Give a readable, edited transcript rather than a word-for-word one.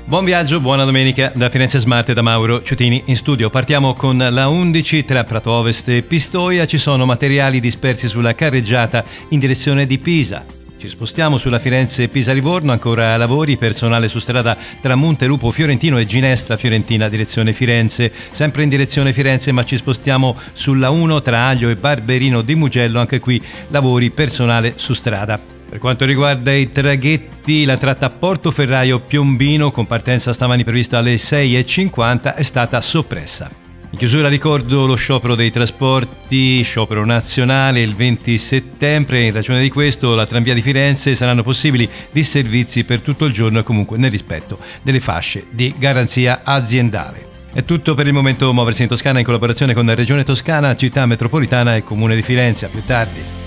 Buon viaggio, buona domenica da Firenze Smart e da Mauro Ciutini in studio. Partiamo con la 11 tra Prato Ovest e Pistoia. Ci sono materiali dispersi sulla carreggiata in direzione di Pisa. Ci spostiamo sulla Firenze-Pisa-Livorno, ancora lavori, personale su strada tra Montelupo Fiorentino e Ginestra Fiorentina direzione Firenze. Sempre in direzione Firenze, ma ci spostiamo sulla 1 tra Aglio e Barberino di Mugello, anche qui lavori, personale su strada. Per quanto riguarda i traghetti, la tratta Portoferraio-Piombino, con partenza stamani prevista alle 6:50, è stata soppressa. In chiusura ricordo lo sciopero dei trasporti, sciopero nazionale il 20 settembre. In ragione di questo, la tranvia di Firenze saranno possibili disservizi per tutto il giorno e comunque nel rispetto delle fasce di garanzia aziendale. È tutto per il momento. Muoversi in Toscana in collaborazione con la Regione Toscana, Città Metropolitana e Comune di Firenze. A più tardi.